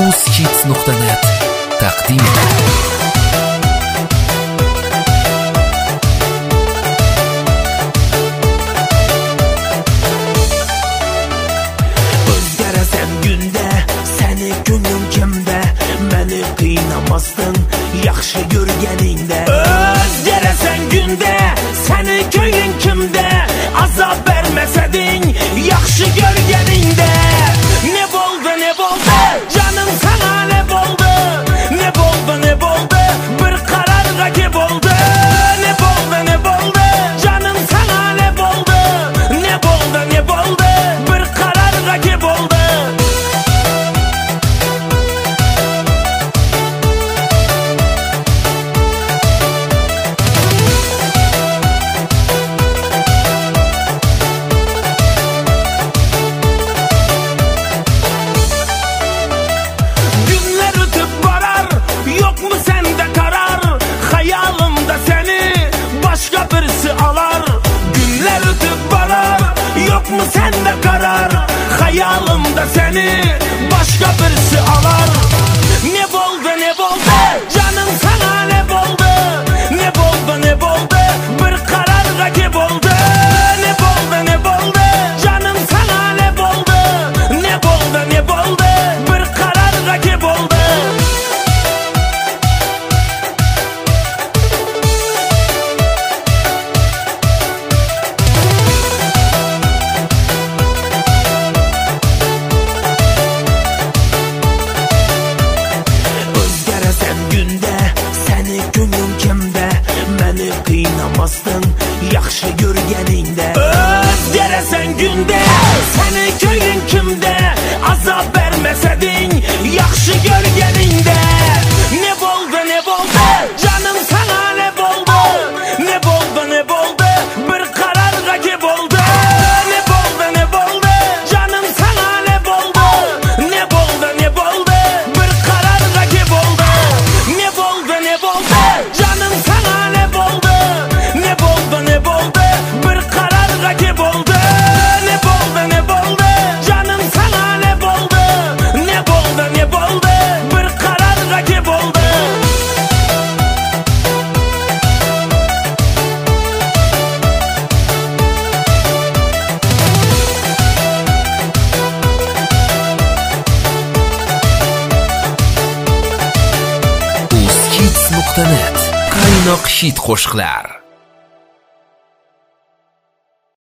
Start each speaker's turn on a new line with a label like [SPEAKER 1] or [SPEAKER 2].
[SPEAKER 1] uzkids.net taqdim etadi.
[SPEAKER 2] Özgərəsən gündə, səni günün kimdə, məni qıynamasın, yaxşı görgənində. Özgərəsən gündə, səni köyün kimdə, azab verməsədin, yaxşı görgənində. Ne boldu, ne boldu, canım sana ne boldu, ne boldu, ne boldu, bir karar rakip oldu. Ne boldu, ne boldu, canım sana ne boldu, ne boldu, ne boldu, bir karar rakip oldu. Yok mu sende karar, hayalımda seni başka birisi alar. Ne boldu, ne boldu, canım sana ne boldu, ne boldu, ne boldu, bir karar rakip oldu. Ne boldu, ne boldu, canım sana ne boldu, ne boldu, ne boldu, bir karar rakip oldu. Qıynamasın, yaxşı görgənində. Özgərəsən gündə, səni köyün kimdə, azab verməsədin, yaxşı görgənində. Ne boldu, ne boldu, canım sana ne boldu, ne boldu, ne boldu, bir karar rakip oldu. Ne boldu, ne boldu, canım sana ne boldu, ne boldu, ne boldu, bir karar rakip oldu. Ne boldu, ne boldu, canım sana ne boldu, ne boldu, ne boldu, bir karar rakip oldu. Ne boldu, ne boldu, canım sana ne boldu, ne boldu, ne boldu, bir karar rakip oldu.
[SPEAKER 1] uzkids.net qaynoq hit qo'shiqlar.